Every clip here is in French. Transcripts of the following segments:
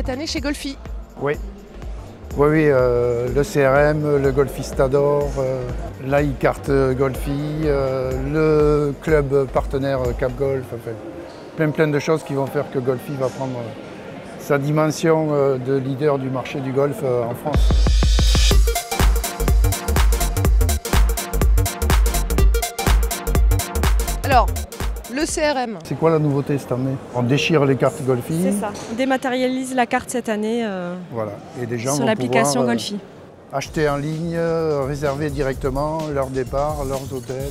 cette année chez Golfi. Oui. Oui, le CRM, le Golfistador, l'iCart Golfi, le club partenaire Cap Golf, enfin, plein de choses qui vont faire que Golfi va prendre sa dimension de leader du marché du golf en France. Alors, le CRM. C'est quoi la nouveauté cette année? On déchire les cartes Golfi. C'est ça, on dématérialise la carte cette année voilà. Et les gens sur vont l'application pouvoir, Golfi. acheter en ligne, réserver directement leur départ, leurs hôtels.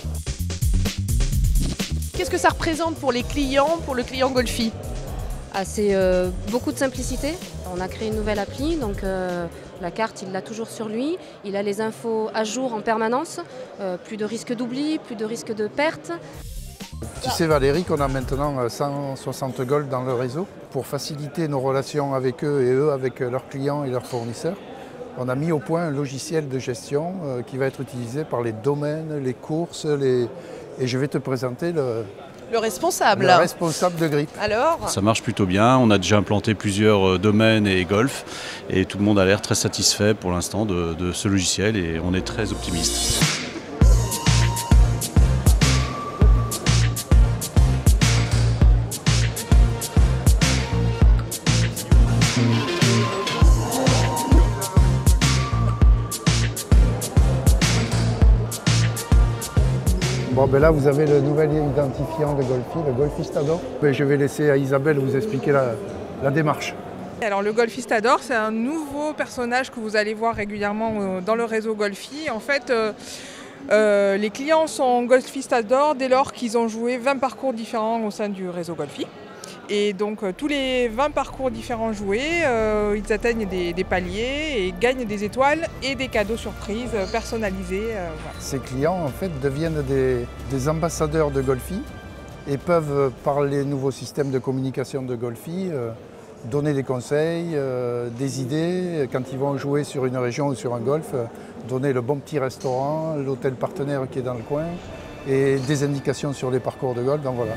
Qu'est-ce que ça représente pour les clients, pour le client Golfi? C'est beaucoup de simplicité. On a créé une nouvelle appli, donc la carte, il l'a toujours sur lui. Il a les infos à jour en permanence. Plus de risque d'oubli, plus de risque de perte. Tu sais Valérie qu'on a maintenant 160 golfs dans le réseau. Pour faciliter nos relations avec eux et eux avec leurs clients et leurs fournisseurs, on a mis au point un logiciel de gestion qui va être utilisé par les domaines, les courses, et je vais te présenter Le responsable. le responsable de Grip. Alors, Ça marche plutôt bien, on a déjà implanté plusieurs domaines et golf et tout le monde a l'air très satisfait pour l'instant de ce logiciel et on est très optimiste. Bon, ben là, vous avez le nouvel identifiant de Golfi, le Golfistador. Ben, je vais laisser à Isabelle vous expliquer la démarche. Alors le Golfistador, c'est un nouveau personnage que vous allez voir régulièrement dans le réseau Golfi. En fait, les clients sont Golfistador dès lors qu'ils ont joué 20 parcours différents au sein du réseau Golfi. Et donc tous les 20 parcours différents joués, ils atteignent des paliers et gagnent des étoiles et des cadeaux surprises personnalisés. Voilà. Ces clients, en fait, deviennent des ambassadeurs de Golfi et peuvent, par les nouveaux systèmes de communication de Golfi, donner des conseils, des idées. Quand ils vont jouer sur une région ou sur un golf, donner le bon petit restaurant, l'hôtel partenaire qui est dans le coin et des indications sur les parcours de golf. Donc voilà.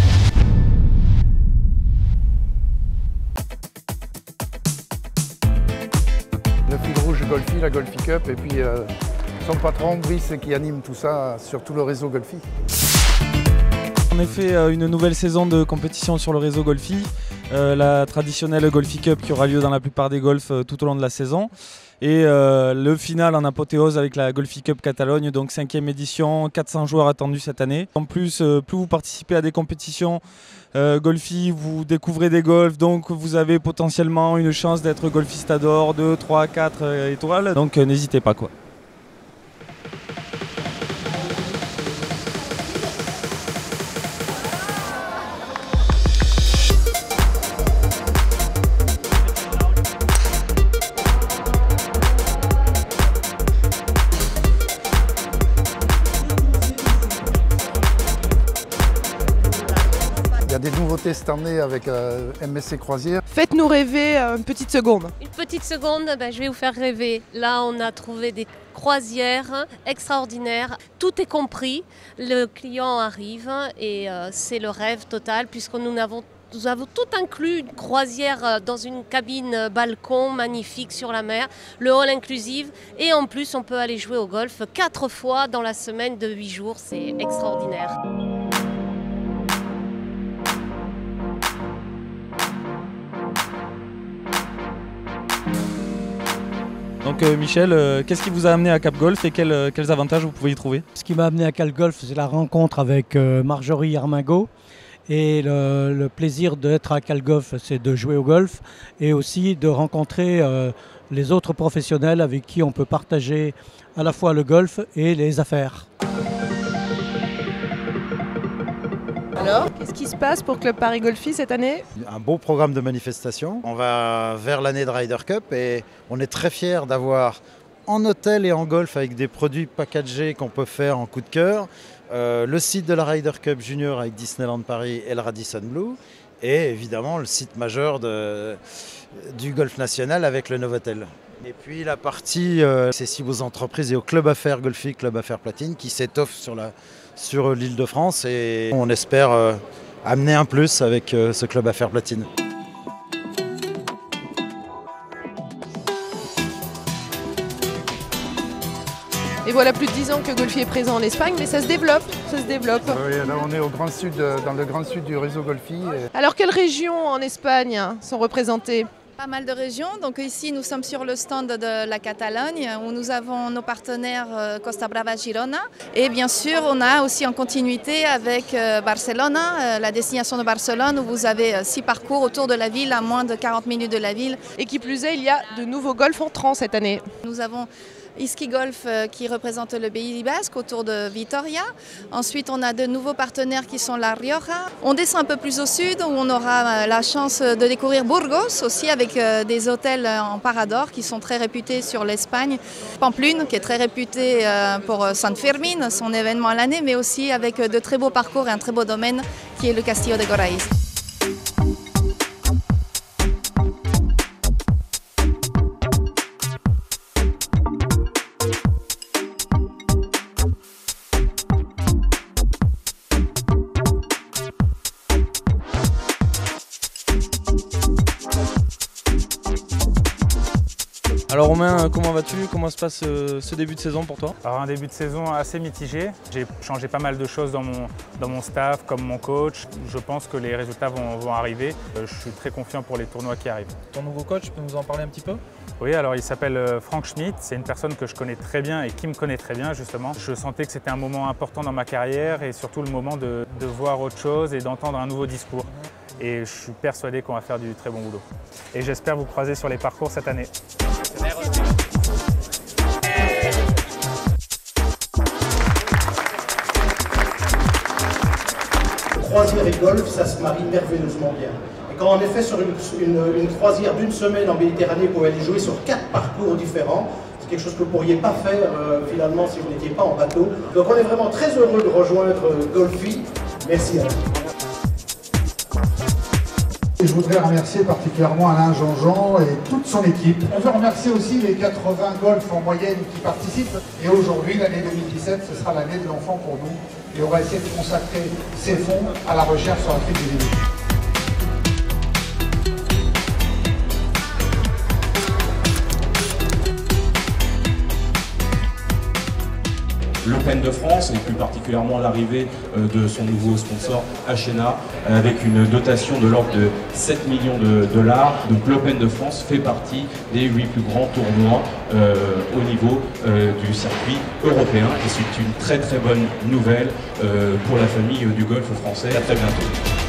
Le fil rouge Golfi, la Golfi Cup, et puis son patron Brice qui anime tout ça sur tout le réseau Golfi. On a fait une nouvelle saison de compétition sur le réseau Golfi, la traditionnelle Golfi Cup qui aura lieu dans la plupart des golfs tout au long de la saison. Et le final en apothéose avec la Golfi Cup Catalogne, donc 5e édition, 400 joueurs attendus cette année. En plus, plus vous participez à des compétitions Golfi, vous découvrez des golfs, donc vous avez potentiellement une chance d'être Golfistador 2, 3, 4 étoiles. Donc n'hésitez pas quoi. Il y a des nouveautés cette année avec MSC Croisière. faites-nous rêver une petite seconde. Une petite seconde, je vais vous faire rêver. Là, on a trouvé des croisières extraordinaires. Tout est compris. Le client arrive et c'est le rêve total puisque nous avons tout inclus, une croisière dans une cabine balcon magnifique sur la mer, le hall inclusive et en plus on peut aller jouer au golf 4 fois dans la semaine de 8 jours, c'est extraordinaire. Donc Michel, qu'est-ce qui vous a amené à Cap Golf et quels avantages vous pouvez y trouver? Ce qui m'a amené à Cap Golf, c'est la rencontre avec Marjorie Armingaud. Et le plaisir d'être à Cap Golf, c'est de jouer au golf et aussi de rencontrer les autres professionnels avec qui on peut partager à la fois le golf et les affaires. Alors, qu'est-ce qui se passe pour Club Paris Golfi cette année? Un beau programme de manifestation. On va vers l'année de Ryder Cup et on est très fiers d'avoir en hôtel et en golf avec des produits packagés qu'on peut faire en coup de cœur. Le site de la Ryder Cup Junior avec Disneyland Paris et le Radisson Blu. Et évidemment le site majeur du Golf National avec le Novotel. Et puis la partie, c'est si vos entreprises et au Club Affaires Golfi, Club Affaires Platine qui s'étoffe sur l'île de France et on espère amener un plus avec ce Club Affaires Platine. Et voilà plus de 10 ans que Golfi est présent en Espagne, mais ça se développe, ça se développe. Oui, là on est au grand sud, dans le grand sud du réseau Golfi. Alors quelles régions en Espagne sont représentées ? Pas mal de régions. Donc ici, nous sommes sur le stand de la Catalogne où nous avons nos partenaires Costa Brava Girona. Et bien sûr, on a aussi en continuité avec Barcelone, la destination de Barcelone où vous avez 6 parcours autour de la ville à moins de 40 minutes de la ville. Et qui plus est, il y a de nouveaux golfs entrants cette année. Nous avons Iski Golf qui représente le Pays Basque autour de Vitoria. Ensuite, on a de nouveaux partenaires qui sont La Rioja. On descend un peu plus au sud où on aura la chance de découvrir Burgos aussi avec des hôtels en Parador qui sont très réputés sur l'Espagne. Pamplune qui est très réputé pour San Fermín, son événement à l'année, mais aussi avec de très beaux parcours et un très beau domaine qui est le Castillo de Goraïz. Alors Romain, comment vas-tu? Comment se passe ce début de saison pour toi? Alors un début de saison assez mitigé. J'ai changé pas mal de choses dans mon staff, comme mon coach. Je pense que les résultats vont arriver. Je suis très confiant pour les tournois qui arrivent. Ton nouveau coach, tu peux nous en parler un petit peu? Oui, alors il s'appelle Frank Schmidt. C'est une personne que je connais très bien et qui me connaît très bien justement. Je sentais que c'était un moment important dans ma carrière et surtout le moment de voir autre chose et d'entendre un nouveau discours. Et je suis persuadé qu'on va faire du très bon boulot. Et j'espère vous croiser sur les parcours cette année. Croisière et golf, ça se marie merveilleusement bien. Et quand en effet sur une croisière d'une semaine en Méditerranée, vous pouvez aller jouer sur 4 parcours différents, c'est quelque chose que vous ne pourriez pas faire finalement si vous n'étiez pas en bateau. Donc on est vraiment très heureux de rejoindre Golfi. Merci à vous. Et je voudrais remercier particulièrement Alain Jean-Jean et toute son équipe. On veut remercier aussi les 80 golfs en moyenne qui participent. Et aujourd'hui, l'année 2017, ce sera l'année de l'enfant pour nous. Et on va essayer de consacrer ces fonds à la recherche sur l'Afrique du Nord. L'Open de France et plus particulièrement l'arrivée de son nouveau sponsor Achena avec une dotation de l'ordre de 7 millions de dollars. Donc l'Open de France fait partie des 8 plus grands tournois au niveau du circuit européen et c'est une très très bonne nouvelle pour la famille du golf français. À très bientôt.